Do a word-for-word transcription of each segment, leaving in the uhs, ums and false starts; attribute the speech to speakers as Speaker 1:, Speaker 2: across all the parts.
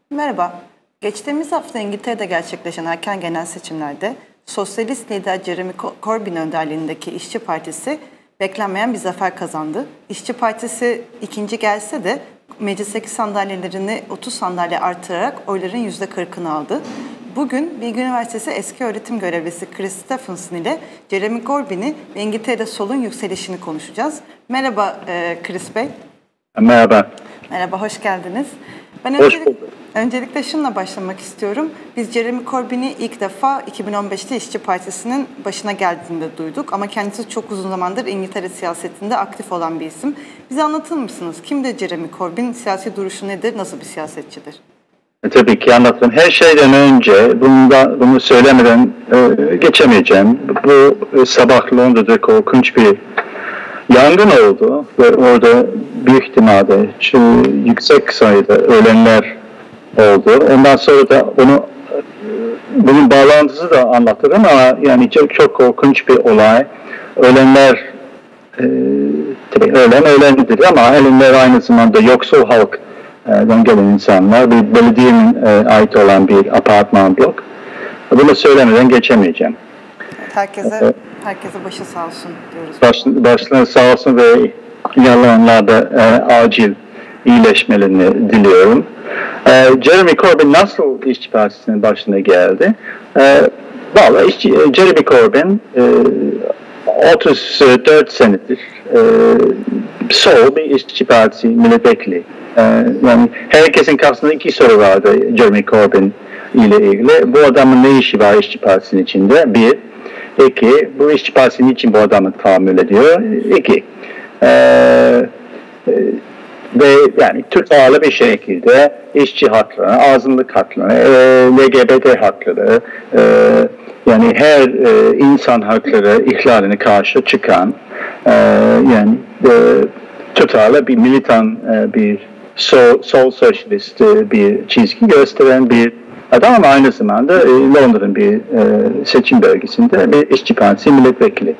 Speaker 1: Merhaba. Geçtiğimiz hafta İngiltere'de gerçekleşen erken genel seçimlerde sosyalist lider Jeremy Corbyn önderliğindeki İşçi Partisi beklenmeyen bir zafer kazandı. İşçi Partisi ikinci gelse de meclisteki sandalyelerini otuz sandalye artırarak oyların yüzde kırkını aldı. Bugün Bilgi Üniversitesi eski öğretim görevlisi Chris Stephenson ile Jeremy Corbyn'i ve İngiltere'de solun yükselişini konuşacağız. Merhaba Chris Bey.
Speaker 2: Merhaba.
Speaker 1: Merhaba, hoş geldiniz. Ben
Speaker 2: hoş
Speaker 1: öncelik,
Speaker 2: bulduk.
Speaker 1: öncelikle şununla başlamak istiyorum. Biz Jeremy Corbyn'i ilk defa iki bin on beşte İşçi Partisi'nin başına geldiğinde duyduk. Ama kendisi çok uzun zamandır İngiltere siyasetinde aktif olan bir isim. Bize anlatır mısınız? Kimdir Jeremy Corbyn? Siyasi duruşu nedir? Nasıl bir siyasetçidir?
Speaker 2: E, tabii ki anlatırım. Her şeyden önce bunu, da, bunu söylemeden e, geçemeyeceğim. Bu e, sabah Londra'da korkunç bir yangın oldu ve orada büyük ihtimalle yüksek sayıda ölenler oldu. Ondan sonra da onu bunun bağlantısı da anlatırım ama yani çok, çok korkunç bir olay. Ölenler e, tabii ölen ölendir ama ölenler aynı zamanda yoksul halktan gelen insanlar. Bir belediyenin e, ait olan bir apartman blok. Bunu söylemeden geçemeyeceğim.
Speaker 1: Herkese herkese başı sağ olsun diyoruz.
Speaker 2: Baş, başlarına sağ olsun ve yaralananlar da e, acil iyileşmelerini diliyorum. E, Jeremy Corbyn nasıl İşçi Partisi'nin başına geldi? E, Vallahi işçi, Jeremy Corbyn e, otuz dört senedir e, sol bir İşçi Partisi milletvekili. E, yani herkesin kafasında iki soru vardı Jeremy Corbyn ile ilgili. Bu adamın ne işi var İşçi Partisi'nin içinde? Bir. İki, bu İşçi Partisi niçin bu adamı tahammül ediyor? İki, ee, e, ve yani tutarlı bir şekilde işçi hakları, azınlık hakları, e, L G B T hakları, e, yani her e, insan hakları ihlaline karşı çıkan, e, yani e, tutarlı bir militan, e, bir sol, sol sosyalist e, bir çizgi gösteren bir adam ama aynı zamanda e, Londra'nın bir e, seçim bölgesinde bir İşçi Partisi milletvekili.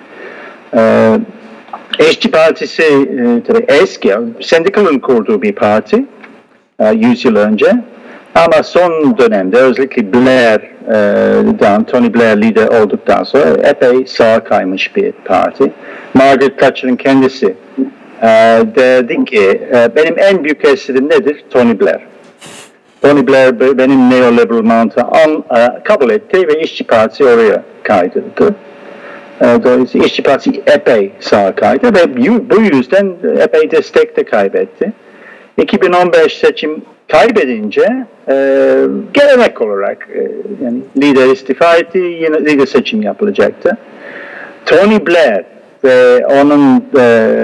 Speaker 2: E, İşçi Partisi e, tabii eski, sendikaların kurduğu bir parti e, yüz yıl önce. Ama son dönemde özellikle Blair'dan, Tony Blair lider olduktan sonra epey sağa kaymış bir parti. Margaret Thatcher'ın kendisi e, dedi ki e, benim en büyük esirim nedir? Tony Blair. Tony Blair benim neoliberal mantığımı kabul etti ve İşçi Partisi oraya kaydırdı. Dolayısıyla İşçi Partisi epey sağa kaydı ve bu yüzden epey destek de kaybetti. iki bin on beş seçim kaybedince e, gelenek olarak e, yani lider istifa etti, yine lider seçim yapılacaktı. Tony Blair ve onun e,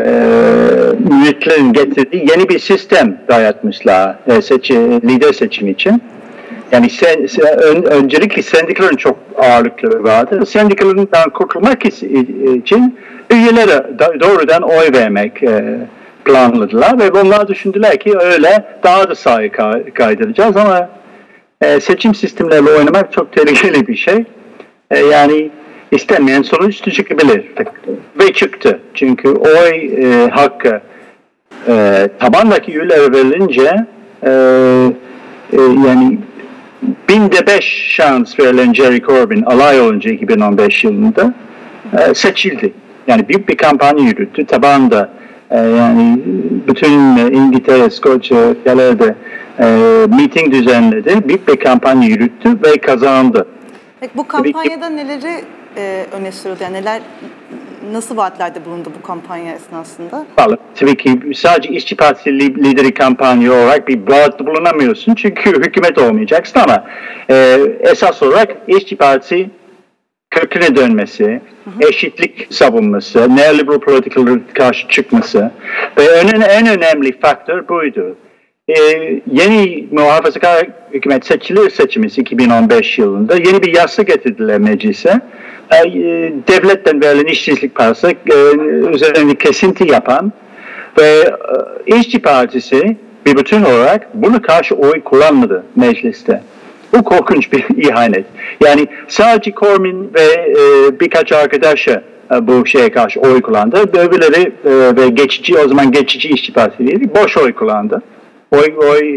Speaker 2: müritlerin getirdiği yeni bir sistem dayatmışlar e, seçi, lider seçimi için. Yani sen, sen, ön, öncelikle sendikaların çok ağırlıkları vardı. Sendikalarından kurtulmak için üyelere doğrudan oy vermek e, planladılar ve bunlar düşündüler ki öyle daha da sağa kaydıracağız ama e, seçim sistemlerle oynamak çok tehlikeli bir şey. E, yani istenmeyen sonuç çıkabilir ve çıktı. Çünkü oy e, hakkı e, tabandaki üyelere verilince e, e, yani binde beş şans verilen Jeremy Corbyn alay olunca iki bin on beş yılında e, seçildi. Yani büyük bir kampanya yürüttü. Tabanda e, yani bütün İngiltere, İskoçya ülkelerde e, miting düzenledi. Büyük bir kampanya yürüttü ve kazandı.
Speaker 1: Peki bu kampanyada neleri e, öne sürüldü? Yani neler, nasıl vaatlerde bulundu bu kampanya esnasında?
Speaker 2: Vallahi, tabii ki sadece İşçi Partisi lideri kampanya olarak bir vaatte bulunamıyorsun çünkü hükümet olmayacaksın ama e, esas olarak İşçi Partisi köküne dönmesi, hı hı. eşitlik savunması, neoliberal politikalara karşı çıkması ve en, en önemli faktör buydu. Ee, yeni muhafazakar hükümet seçilir seçimiz iki bin on beş yılında yeni bir yasa getirdiler meclise. Ee, devletten verilen işsizlik parası e, üzerinde kesinti yapan ve e, İşçi Partisi bir bütün olarak buna karşı oy kullanmadı mecliste. Bu korkunç bir ihanet. Yani sadece Corbyn ve e, birkaç arkadaşı e, bu şeye karşı oy kullandı. Öbürleri e, ve geçici o zaman geçici İşçi Partisi boş oy kullandı. Oy, oy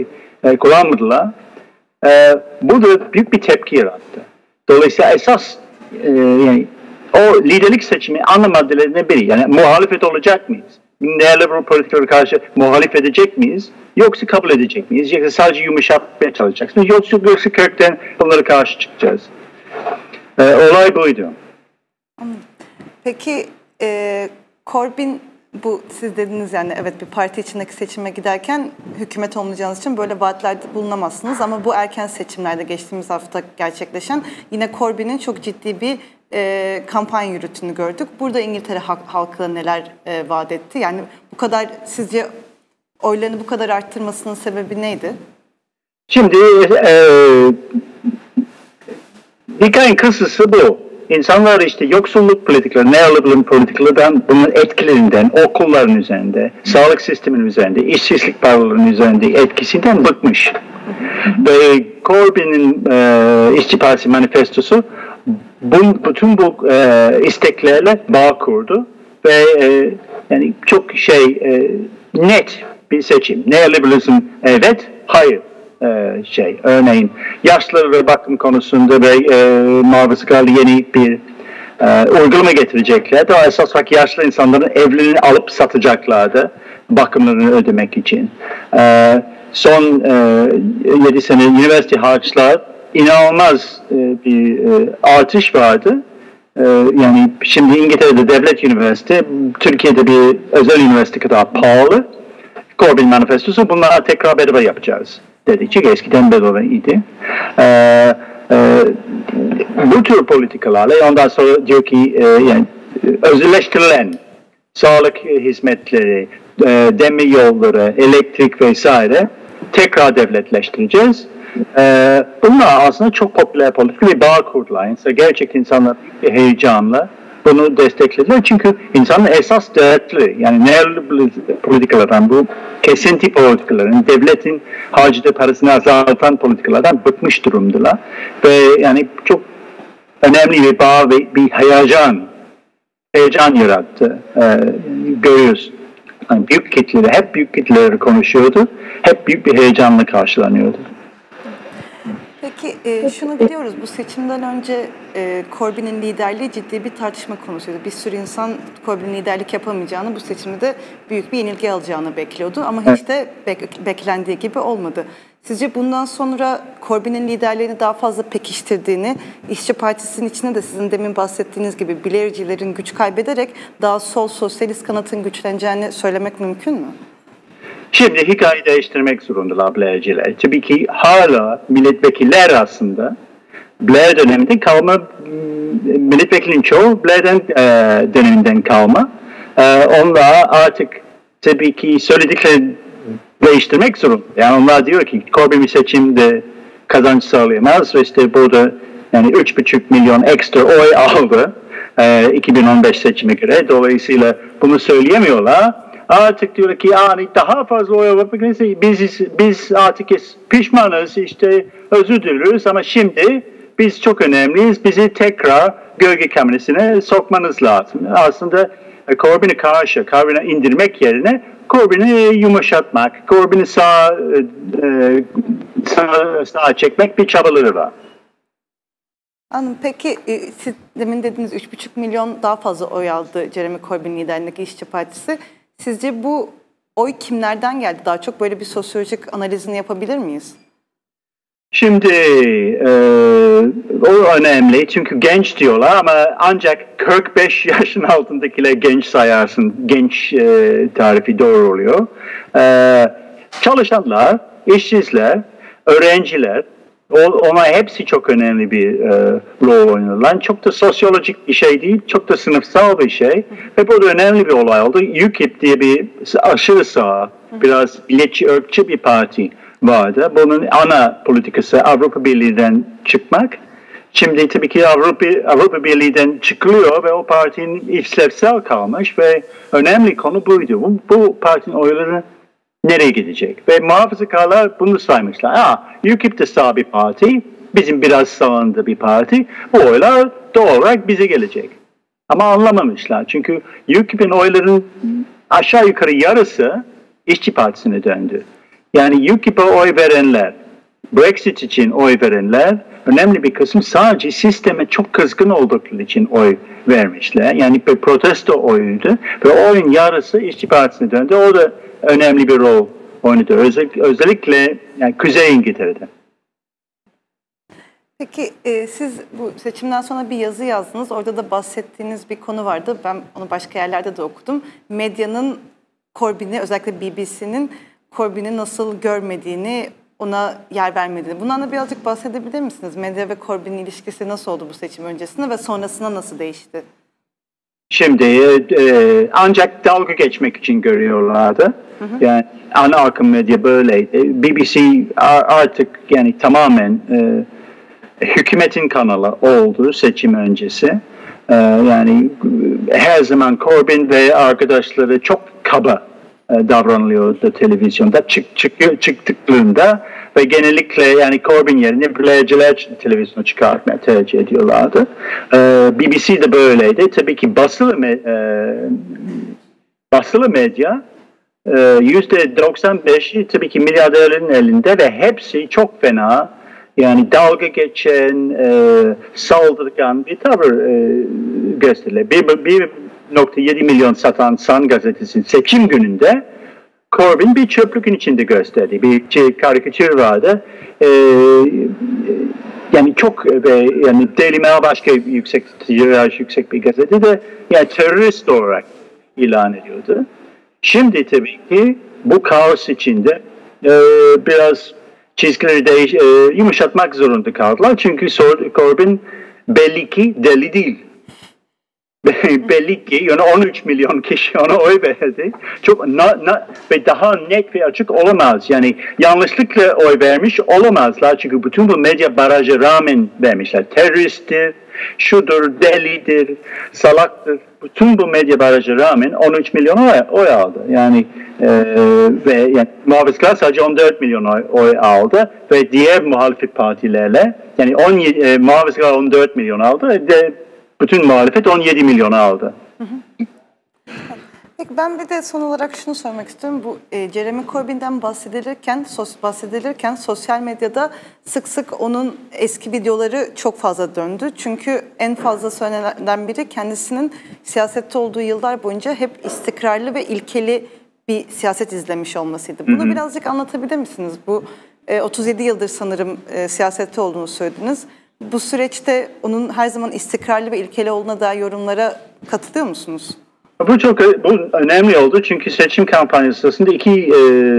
Speaker 2: e, kullanmadılar. E, bu da büyük bir tepki yarattı. Dolayısıyla esas e, yani o liderlik seçimi ana maddelerinden biri. Yani muhalefet olacak mıyız? Neoliberal politikalara karşı muhalefet edecek miyiz? Yoksa kabul edecek miyiz? Yoksa sadece yumuşatmaya çalışacaksınız? Yoksa, yoksa kökten onlara karşı çıkacağız. E, olay buydu.
Speaker 1: Peki e, Corbyn, bu siz dediniz yani evet bir parti içindeki seçime giderken hükümet olmayacağınız için böyle vaatlerde bulunamazsınız. Ama bu erken seçimlerde geçtiğimiz hafta gerçekleşen yine Corbyn'in çok ciddi bir e, kampanya yürüttüğünü gördük. Burada İngiltere halkına neler e, vaat etti? Yani bu kadar sizce oylarını bu kadar arttırmasının sebebi neydi?
Speaker 2: Şimdi e, hikayenin kısası bu. İnsanlar işte yoksulluk politikaları, neoliberal politikalardan, bunun etkilerinden, okulların üzerinde, sağlık sisteminin üzerinde, işsizlik paralarının üzerinde etkisinden bıkmış. Ve Corbyn'in e, İşçi Partisi manifestosu bu, bütün bu e, isteklerle bağ kurdu ve e, yani çok şey e, net bir seçim. Neoliberalizm evet, hayır. Ee, şey, örneğin yaşlılara ve bakım konusunda ve e, muhafazakarlı yeni bir e, uygulama getirecekler. Daha esas olarak yaşlı insanların evlerini alıp satacaklardı bakımlarını ödemek için. Ee, son e, yedi sene üniversite harçlar inanılmaz e, bir e, artış vardı. E, yani şimdi İngiltere'de devlet üniversite, Türkiye'de bir özel üniversite kadar pahalı. Corbyn manifestosu bunlara tekrar bedava yapacağız dedi. Çünkü eskiden bedava idi. Ee, e, bu tür politikalarla ondan sonra diyor ki e, yani özelleştirilen sağlık hizmetleri, e, demir yolları, elektrik vesaire tekrar devletleştireceğiz. E, bunlar aslında çok popüler politika bir bağ kurdular. Yani gerçek insanlar bir heyecanla bunu desteklediler. Çünkü insanın esas dertli, yani neoliberal politikalardan, bu kesinti politikaların, devletin harcadığı parasını azaltan politikalardan bıkmış durumdalar. Ve yani çok önemli bir bağ ve bir heyecan, heyecan yarattı. Ee, görüyoruz. Yani büyük kitleleri, hep büyük kitleleri konuşuyordu. Hep büyük bir heyecanla karşılanıyordu.
Speaker 1: Peki e, şunu biliyoruz, bu seçimden önce e, Corbyn'in liderliği ciddi bir tartışma konusuydu. Bir sürü insan Corbyn'in liderlik yapamayacağını, bu seçimde büyük bir yenilgi alacağını bekliyordu. Ama hiç de bek- beklendiği gibi olmadı. Sizce bundan sonra Corbyn'in liderliğini daha fazla pekiştirdiğini, İşçi Partisi'nin içinde de sizin demin bahsettiğiniz gibi Blair'cilerin güç kaybederek daha sol sosyalist kanatın güçleneceğini söylemek mümkün mü?
Speaker 2: Şimdi hikayeyi değiştirmek zorundalar Blair'ciler. Tabii ki hala milletvekiller aslında Blair döneminden kalma, milletvekilinin çoğu Blair'den e, döneminden kalma. E, onlar artık tabii ki söylediklerini değiştirmek zorunda. Yani onlar diyor ki Corbyn bir seçimde kazanç sağlayamaz ve işte burada yani üç buçuk milyon ekstra oy aldı e, iki bin on beş seçime göre. Dolayısıyla bunu söyleyemiyorlar. Artık diyor ki yani daha fazla oy almak biz, biz artık pişmanız, işte özür diliyoruz ama şimdi biz çok önemliyiz, bizi tekrar gölge kabinesine sokmanız lazım. Aslında Corbyn'i karşı, Corbyn'i indirmek yerine Corbyn'i yumuşatmak, Corbyn'i sağa, sağa, sağa çekmek bir çabaları var.
Speaker 1: Anladım. Peki siz demin dediniz üç buçuk milyon daha fazla oy aldı Jeremy Corbyn liderliğindeki İşçi Partisi. Sizce bu oy kimlerden geldi? Daha çok böyle bir sosyolojik analizini yapabilir miyiz?
Speaker 2: Şimdi e, o önemli çünkü genç diyorlar ama ancak kırk beş yaşın altındakiler genç sayarsın. Genç e, tarifi doğru oluyor. E, çalışanlar, işsizler, öğrenciler, ona hepsi çok önemli bir e, rol oynuyorlar. Çok da sosyolojik bir şey değil, çok da sınıfsal bir şey. Ve bu da önemli bir olay oldu. U K I P diye bir aşırı sağ, biraz milliyetçi, ırkçı bir parti vardı. Bunun ana politikası Avrupa Birliği'nden çıkmak. Şimdi tabii ki Avrupa, Avrupa Birliği'den çıkılıyor ve o partinin işlevsel kalmış ve önemli konu buydu. Bu, bu partinin oyları nereye gidecek? Ve muhafazakarlar bunu saymışlar. Ha, U K I P de sağ bir parti, bizim biraz sağında bir parti. Bu oylar doğal olarak bize gelecek. Ama anlamamışlar. Çünkü U K I P'in oyların aşağı yukarı yarısı İşçi Partisi'ne döndü. Yani UKIP'e oy verenler, Brexit için oy verenler, önemli bir kısım sadece sisteme çok kızgın oldukları için oy vermişler. Yani bir protesto oyuydu ve oyun yarısı İşçi Partisi'ne döndü. O da önemli bir rol oynadı. Özellikle, özellikle yani Kuzey İngiltere'de.
Speaker 1: Peki e, siz bu seçimden sonra bir yazı yazdınız. Orada da bahsettiğiniz bir konu vardı. Ben onu başka yerlerde de okudum. Medyanın Corbyn'i, özellikle B B C'nin Corbyn'i nasıl görmediğini, ona yer vermediğini. Bundan da birazcık bahsedebilir misiniz? Medya ve Corbyn ilişkisi nasıl oldu bu seçim öncesinde ve sonrasında nasıl değişti?
Speaker 2: Şimdi e, ancak dalga geçmek için görüyorlardı. Hı hı. Yani ana akım medya böyleydi. B B C artık yani tamamen e, hükümetin kanalı oldu seçim öncesi. Ee, yani her zaman Corbyn ve arkadaşları çok kaba e, davranılıyordu televizyonda çık, çık, çıktıklarında ve genellikle yani Corbyn yerine Blair'ciler televizyona çıkartmaya tercih ediyorlardı. Ee, B B C de böyleydi. Tabii ki basılı, me, e, basılı medya yüzde doksan beşi tabii ki milyarderlerin elinde ve hepsi çok fena. Yani dalga geçen, e, saldırgan bir tavır e, gösterilir. bir nokta yedi milyon satan Sun gazetesinin seçim gününde Corbyn bir çöplükün içinde gösterdi. Bir şey, karikatür vardı. E, yani çok ve yani Daily Mail başka yüksek tiraj yüksek bir gazete de yani terörist olarak ilan ediyordu. Şimdi tabii ki bu kaos içinde e, biraz çizgileri değiş, e, yumuşatmak zorunda kaldılar. Çünkü Corbyn belli ki deli değil. Belli ki yani on üç milyon kişi ona oy verdi. Çok na, na, ve daha net ve açık olamaz. Yani yanlışlıkla oy vermiş olamazlar. Çünkü bütün bu medya barajı rağmen vermişler. Teröristtir, şudur, delidir, salaktır. Bütün bu medya barajı rağmen on üç milyon oy, oy aldı. Yani e, ve yani, muhafızlar sadece on dört milyon oy, oy aldı ve diğer muhalefet partilerle yani on yedi, e, muhafızlar on dört milyon aldı. De, bütün muhalefet on yedi milyon aldı. Hı hı.
Speaker 1: Peki ben bir de son olarak şunu sormak istiyorum. Bu e, Jeremy Corbyn'den bahsedilirken, sos, bahsedilirken sosyal medyada sık sık onun eski videoları çok fazla döndü. Çünkü en fazla söylenenlerden biri kendisinin siyasette olduğu yıllar boyunca hep istikrarlı ve ilkeli bir siyaset izlemiş olmasıydı. Bunu hı hı. birazcık anlatabilir misiniz? Bu e, otuz yedi yıldır sanırım e, siyasette olduğunu söylediniz. Bu süreçte onun her zaman istikrarlı ve ilkeli olduğuna dair yorumlara katılıyor musunuz?
Speaker 2: Bu çok bu önemli oldu çünkü seçim kampanyası sırasında iki e,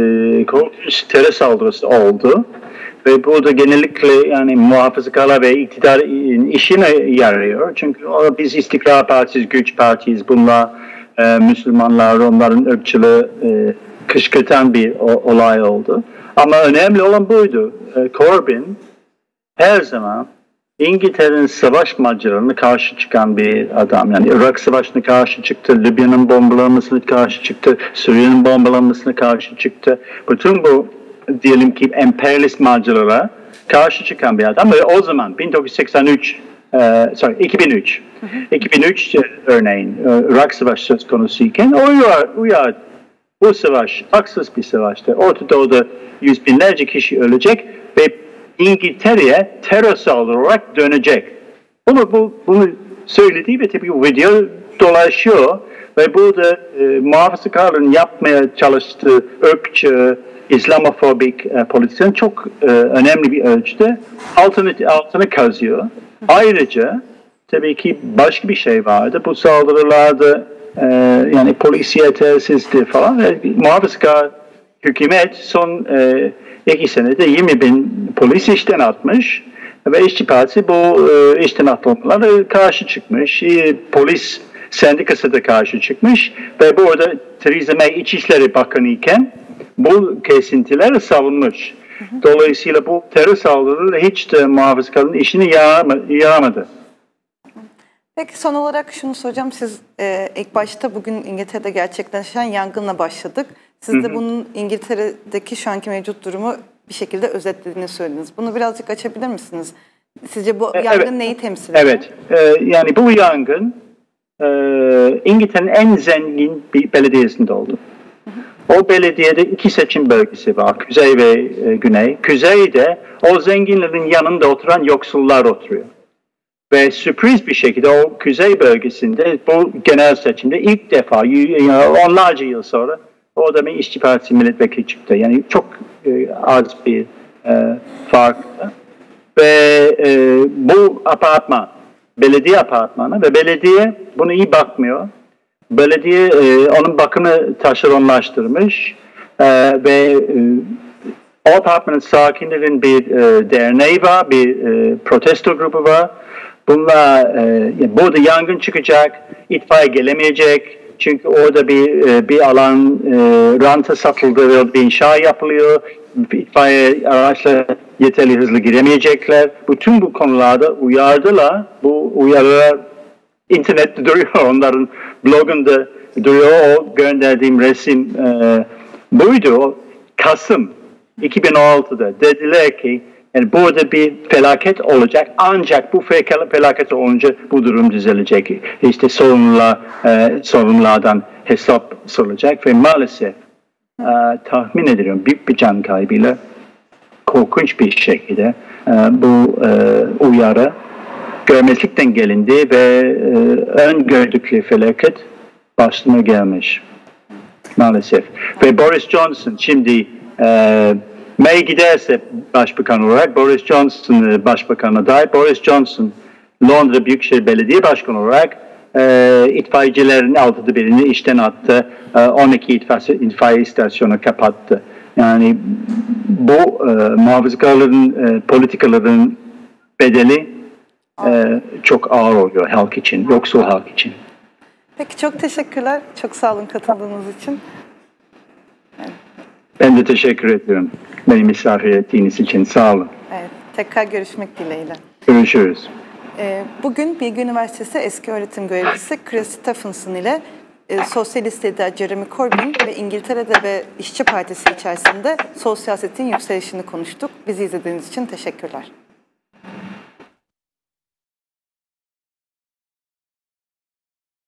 Speaker 2: korkunç terör saldırısı oldu ve bu da genellikle yani muhafazakarlar ve iktidar işine yarıyor çünkü biz İstiklal Partisi, Güç Partisi, bunlar e, Müslümanlar, onların ırkçılığı e, kışkırtan bir o, olay oldu. Ama önemli olan buydu. E, Corbyn her zaman İngiltere'nin savaş maceralarına karşı çıkan bir adam. Yani Irak Savaşı'na karşı çıktı, Libya'nın bombalanmasına karşı çıktı, Suriye'nin bombalanmasına karşı çıktı. Bütün bu diyelim ki emperyalist maceralara karşı çıkan bir adam. Ve o zaman bin dokuz yüz seksen üç, e, sorry iki bin üç, hı hı. iki bin üç örneğin Irak Savaşı söz konusuyken o uyar, uyar. Bu savaş haksız bir savaştı. Orta Doğu'da yüz binlerce kişi ölecek ve İngiltere'ye terör saldırı olarak dönecek. Bunu, bu, bunu söylediği ve tabii video dolaşıyor ve burada e, muhafazakarların yapmaya çalıştığı ırkçı, İslamofobik e, politiğin çok e, önemli bir ölçüde altını, altını kazıyor. Ayrıca tabii ki başka bir şey vardı. Bu saldırılarda e, yani polis yetersizdi falan ve muhafazakar hükümet son e, iki senede yirmi bin polis işten atmış ve İşçi Partisi bu e, işten atılmalara karşı çıkmış. E, polis sendikası da karşı çıkmış ve bu arada Theresa May İçişleri Bakanı iken bu kesintileri savunmuş. Dolayısıyla bu terör saldırıları hiç de muhafazakarların işini yaramadı.
Speaker 1: Peki son olarak şunu soracağım. Siz e, ilk başta bugün İngiltere'de gerçekleşen yangınla başladık. Siz de bunun İngiltere'deki şu anki mevcut durumu bir şekilde özetlediğini söylediniz. Bunu birazcık açabilir misiniz? Sizce bu yangın evet. neyi temsil ediyor?
Speaker 2: Evet, ee, yani bu yangın e, İngiltere'nin en zengin bir belediyesinde oldu. Hı hı. O belediyede iki seçim bölgesi var. Kuzey ve e, güney. Kuzeyde o zenginlerin yanında oturan yoksullar oturuyor. Ve sürpriz bir şekilde o kuzey bölgesinde bu genel seçimde ilk defa onlarca yıl sonra orada bir İşçi Partisi milletvekili çıktı. Yani çok e, az bir e, fark. Ve e, bu apartman, belediye apartmanı ve belediye bunu iyi bakmıyor. Belediye e, onun bakımını taşeronlaştırmış e, ve e, o apartmanın sakinlerin bir e, derneği var, bir e, protesto grubu var. Bunlar e, burada yangın çıkacak, itfaiye gelemeyecek. Çünkü orada bir e, bir alan e, ranta satıldı ve bir inşa yapılıyor. İtfaiye araçla yeterli hızlı giremeyecekler. Bütün bu konularda uyardılar. Bu uyarılar internette duruyor. Onların blogunda duruyor. O gönderdiğim resim e, buydu. Kasım iki bin on altıda dediler ki yani burada bir felaket olacak ancak bu felaket olunca bu durum düzelecek. İşte sorumlular, e, sorumlulardan hesap sorulacak ve maalesef e, tahmin ediyorum büyük bir can kaybıyla korkunç bir şekilde e, bu e, uyarı görmezlikten gelindi ve e, öngördükleri felaket başına gelmiş maalesef. Ve Boris Johnson şimdi e, May giderse başbakan olarak Boris Johnson başbakan adayı. Boris Johnson Londra Büyükşehir Belediye Başkanı olarak e, itfaiyecilerin altıda birini işten attı. E, on iki itfaiye, itfaiye istasyonu kapattı. Yani bu e, muhafazakarların e, politikaların bedeli e, çok ağır oluyor halk için, yoksul halk için.
Speaker 1: Peki çok teşekkürler. Çok sağ olun katıldığınız için. Evet.
Speaker 2: Ben de teşekkür ediyorum. Beni misafir ettiğiniz için sağ olun.
Speaker 1: Evet, tekrar görüşmek dileğiyle.
Speaker 2: Görüşürüz.
Speaker 1: Bugün Bilgi Üniversitesi eski öğretim görevlisi Chris Stephenson ile e, sosyalist lider Jeremy Corbyn ve İngiltere'de ve İşçi Partisi içerisinde sol siyasetin yükselişini konuştuk. Bizi izlediğiniz için teşekkürler.